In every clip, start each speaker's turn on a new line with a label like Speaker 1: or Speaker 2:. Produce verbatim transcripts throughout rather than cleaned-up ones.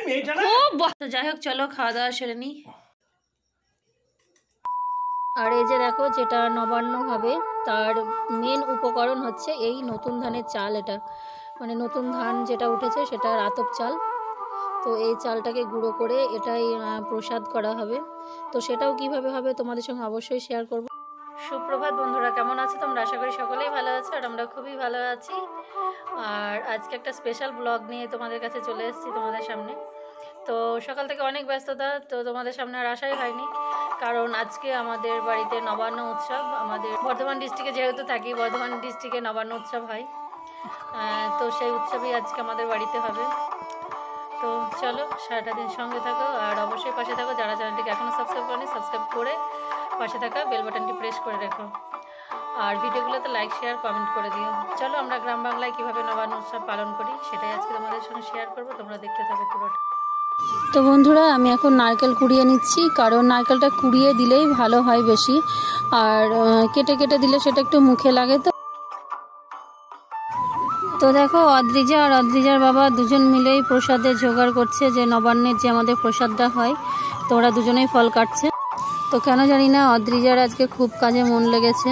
Speaker 1: তো যাই হোক চলো খাওয়া দাওয়া সেরে নিই। আর এই যে দেখো যেটা নবান্ন হবে তার মেন উপকরণ হচ্ছে এই নতুন ধানের চাল। এটা মানে নতুন ধান যেটা উঠেছে সেটা আতপ চাল। তো এই চালটাকে গুঁড়ো করে এটাই প্রসাদ করা হবে। তো সেটাও কিভাবে হবে তোমাদের সঙ্গে অবশ্যই শেয়ার করব। সুপ্রভাত বন্ধুরা, কেমন আছো তোমরা? আশা করি সকলেই ভালো আছো আর আমরা খুবই ভালো আছি। আর আজকে একটা স্পেশাল ব্লগ নিয়ে তোমাদের কাছে চলে এসেছি তোমাদের সামনে। তো সকাল থেকে অনেক ব্যস্ততা, তো তোমাদের সামনে আর আসাই হয়নি, কারণ আজকে আমাদের বাড়িতে নবান্ন উৎসব। আমাদের বর্ধমান ডিস্ট্রিক্টে যেহেতু থাকি, বর্ধমান ডিস্ট্রিক্টে নবান্ন উৎসব হয়। তো সেই উৎসবই আজকে আমাদের বাড়িতে হবে। তো চলো সারাটা দিন সঙ্গে থাকো আর অবশ্যই পাশে থাকো। যারা চ্যানেলটিকে এখনও সাবস্ক্রাইব করেনি সাবস্ক্রাইব করে পাশে থাকা বেল বাটনটি প্রেস করে রেখো আর ভিডিওগুলোতে লাইক শেয়ার কমেন্ট করে দিও। চলো আমরা গ্রাম বাংলায় কীভাবে নবান্ন উৎসব পালন করি সেটাই আজকে তোমাদের সঙ্গে শেয়ার করবো, তোমরা দেখতে থাকো পুরোটা। তো বন্ধুরা, আমি এখন নারকেল কুড়িয়ে নিচ্ছি, কারণ নারকেলটা কুড়িয়ে দিলেই ভালো হয় বেশি, আর কেটে কেটে দিলে সেটা একটু মুখে লাগে। তো তো দেখো অদ্রিজা আর অদ্রিজার বাবা দুজন মিলেই প্রসাদের জোগাড় করছে, যে নবান্নের যে আমাদের প্রসাদটা হয়। তো ওরা দুজনেই ফল কাটছে। তো কেন জানি না অদ্রিজার আজকে খুব কাজে মন লেগেছে।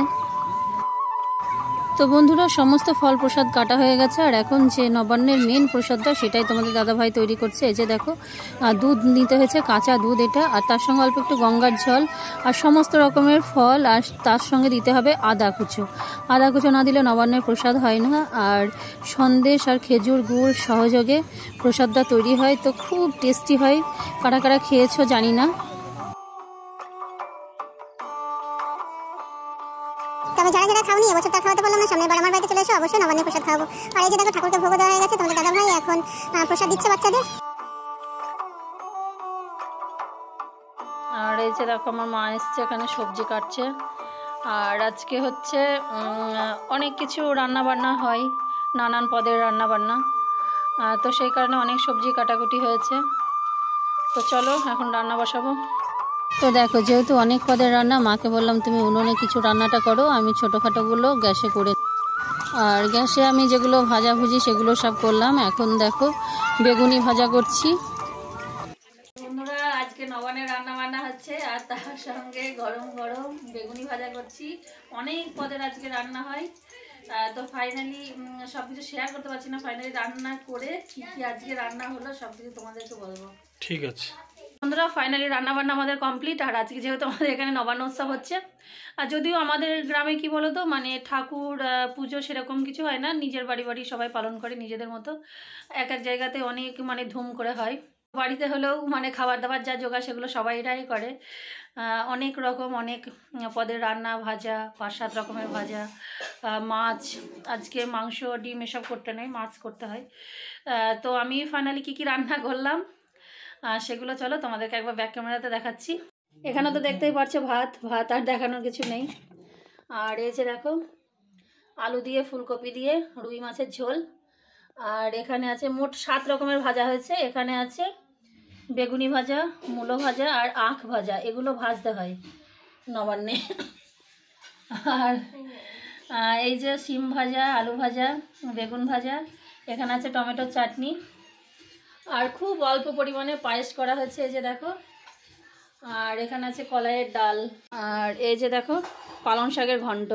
Speaker 1: তো বন্ধুরা, সমস্ত ফল প্রসাদ কাটা হয়ে গেছে আর এখন যে নবান্নের মেন প্রসাদটা সেটাই তোমাদের দাদাভাই তৈরি করছে। এই যে দেখো দুধ নিতে হয়েছে, কাঁচা দুধ এটা, আর তার সঙ্গে অল্প একটু গঙ্গার জল আর সমস্ত রকমের ফল, আর তার সঙ্গে দিতে হবে আদা কুচো। আদা কুচো না দিলে নবান্নের প্রসাদ হয় না। আর সন্দেশ আর খেজুর গুড় সহযোগে প্রসাদটা তৈরি হয়। তো খুব টেস্টি হয়। কারা কারা খেয়েছো জানি না।
Speaker 2: তবে যারা যারা খাওনি এবছর তার খাওয়াতে পারলাম না, সামনের বার আমার বাড়িতে চলে এসো, অবশ্যই নবান্নের প্রসাদ খাওয়াবো। আর এই যে দেখো ঠাকুরকে ভোগ দেওয়া হয়ে গেছে, তোমাদের দাদা ভাই এখন প্রসাদ দিচ্ছে বাচ্চাদের।
Speaker 1: আর এই যে দেখো আমার মা এসছে, এখানে সবজি কাটছে। আর আজকে হচ্ছে অনেক কিছু রান্না বান্না হয়, নানান পদের রান্না বান্না। তো সেই কারণে অনেক সবজি কাটাকুটি হয়েছে। তো চলো এখন রান্না বসাবো। তো দেখো যেহেতু অনেক পদের রান্না, মাকে বললাম তুমি উনুনে কিছু রান্নাটা করো, আমি ছোটোখাটোগুলো গ্যাসে করে। আর গ্যাসে আমি যেগুলো ভাজাভুজি সেগুলো সব করলাম। এখন দেখো বেগুনি ভাজা করছি। বন্ধুরা, আজকে নবান্নের রান্না বান্না হচ্ছে আর তার সঙ্গে গরম গরম বেগুনি ভাজা করছি। অনেক পদের আজকে রান্না হয়। তো ফাইনালি সব কিছু শেয়ার করতে পারছি না। ফাইনালি রান্না করে কী কী আজকে রান্না হলো সব কিছু তোমাদেরকে বলবো।
Speaker 3: ঠিক আছে
Speaker 1: বন্ধুরা, ফাইনালি রান্নাবান্না আমাদের কমপ্লিট। আর আজকে যেহেতু আমাদের এখানে নবান্ন উৎসব হচ্ছে, আর যদিও আমাদের গ্রামে কি বলো তো, মানে ঠাকুর পুজো সেরকম কিছু হয় না, নিজের বাড়ি বাড়ি সবাই পালন করে নিজেদের মতো। এক এক জায়গাতে অনেক মানে ধুম করে হয়। বাড়িতে হলেও মানে খাবার দাবার যা জোগাড় সেগুলো সবাইরাই করে। অনেক রকম অনেক পদের রান্না, ভাজা, পাঁচ সাত রকমের ভাজা, মাছ, আজকে মাংস ডিম এসব করতে নেই, মাছ করতে হয়। তো আমি ফাইনালি কী কী রান্না করলাম সেগুলো চলো তোমাদেরকে একবার ব্যাক ক্যামেরাতে দেখাচ্ছি। এখানে তো দেখতেই পাচ্ছ ভাত ভাত আর দেখানোর কিছু নেই। আর এই যে দেখো আলু দিয়ে ফুলকপি দিয়ে রুই মাছের ঝোল। আর এখানে আছে মোট সাত রকমের ভাজা হয়েছে। এখানে আছে বেগুনি ভাজা, মূলো ভাজা আর আখ ভাজা, এগুলো ভাজতে হয় নবান্নে। আর এই যে শিম ভাজা, আলু ভাজা, বেগুন ভাজা, এখানে আছে টমেটোর চাটনি, আর খুব অল্প পরিমাণে পায়েস করা হয়েছে এই যে দেখো। আর এখানে আছে কলাইয়ের ডাল, আর এই যে দেখো পালং শাকের ঘন্ট।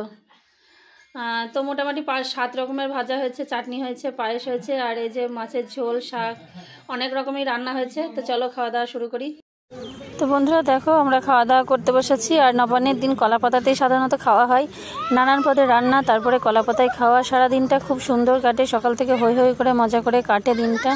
Speaker 1: তো মোটামুটি পাঁচ সাত রকমের ভাজা হয়েছে, চাটনি হয়েছে, পায়েস হয়েছে, আর এই যে মাছের ঝোল, শাক, অনেক রকমই রান্না হয়েছে। তো চলো খাওয়া দাওয়া শুরু করি। তো বন্ধুরা দেখো আমরা খাওয়া দাওয়া করতে বসেছি। আর নবান্নের দিন কলা পাতাতেই সাধারণত খাওয়া হয়, নানান পদের রান্না, তারপরে কলা পাতায় খাওয়া। সারা দিনটা খুব সুন্দর কাটে, সকাল থেকে হই হই করে মজা করে কাটে দিনটা।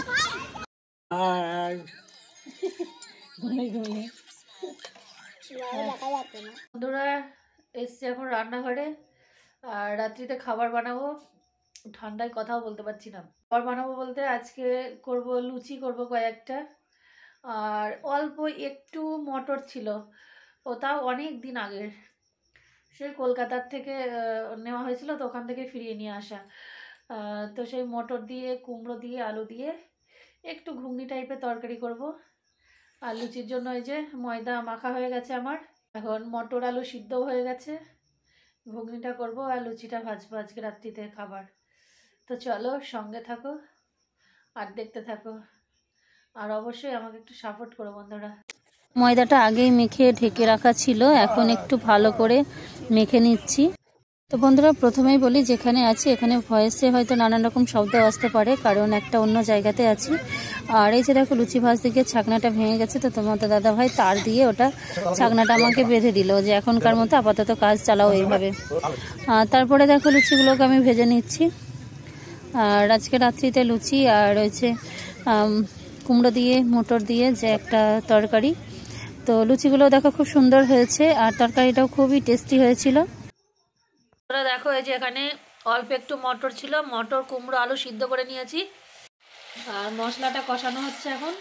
Speaker 1: বন্ধুরা এসছি এখন রান্নাঘরে, আর রাত্রিতে খাবার বানাবো। ঠান্ডায় কথাও বলতে পারছি না। খাবার বানাবো বলতে আজকে করব লুচি করব কয়েকটা, আর অল্প একটু মটর ছিল, ওটাও অনেক দিন আগের, সে কলকাতার থেকে নেওয়া হয়েছিল, তো ওখান থেকে ফিরিয়ে নিয়ে আসা। তো সেই মটর দিয়ে, কুমড়ো দিয়ে, আলু দিয়ে একটু ঘুগনি টাইপের তরকারি করব। আর লুচির জন্য এই যে ময়দা মাখা হয়ে গেছে আমার, এখন মটর আলু সিদ্ধও হয়ে গেছে, ঘুগনিটা করব আর লুচিটা ভাজবো আজকে রাত্রিতে খাবার। তো চলো সঙ্গে থাকো আর দেখতে থাকো। আর অবশ্যই আমাকে একটু সাপোর্ট করো বন্ধুরা। ময়দাটা আগেই মেখে ঢেকে রাখা ছিল, এখন একটু ভালো করে মেখে নিচ্ছি। তো বন্ধুরা প্রথমেই বলি, যেখানে আছি এখানে ভয়েসে হয়তো নানান রকম শব্দ আসতে পারে, কারণ একটা অন্য জায়গাতে আছি। আর এই যে দেখো লুচি ভাজতে গিয়ে ছাকনাটা ভেঙে গেছে, তো তোমাদের দাদা ভাই তার দিয়ে ওটা ছাকনাটা আমাকে বেঁধে দিল যে এখনকার মতো আপাতত কাজ চালাও এইভাবে। তারপরে দেখো লুচিগুলোকে আমি ভেজে নিচ্ছি। আর আজকে রাত্রিতে লুচি আর রয়েছে কুমড়ো দিয়ে মটর দিয়ে যে একটা তরকারি। তো লুচিগুলো দেখো খুব সুন্দর হয়েছে, আর তরকারিটাও খুবই টেস্টি হয়েছিল। দেখো এই যে এখানে অল্প একটু মটর ছিল, মটর কুমড়ো আলু সিদ্ধ করে নিয়েছি, আর মশলাটা কষানো হচ্ছে এখন।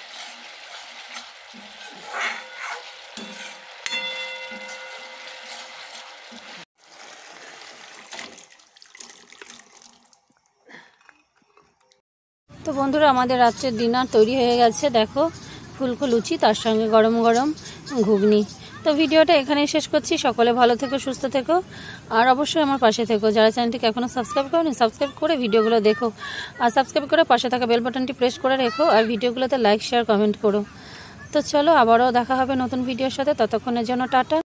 Speaker 1: তো বন্ধুরা আমাদের রাত্রের ডিনার তৈরি হয়ে গেছে, দেখো ফুলকো লুচি, তার সঙ্গে গরম গরম ঘুগনি। তো ভিডিওটা এখানেই শেষ করছি। সকলে ভালো থেকো, সুস্থ থেকো, আর অবশ্যই আমার পাশে থেকো। যারা চ্যানেলটিকে এখনও সাবস্ক্রাইব করোনি সাবস্ক্রাইব করে ভিডিওগুলো দেখো, আর সাবস্ক্রাইব করে পাশে থাকা বেল বাটনটি প্রেস করে রেখো, আর ভিডিওগুলোতে লাইক শেয়ার কমেন্ট করো। তো চলো আবারও দেখা হবে নতুন ভিডিওর সাথে, ততক্ষণের জন্য টাটা।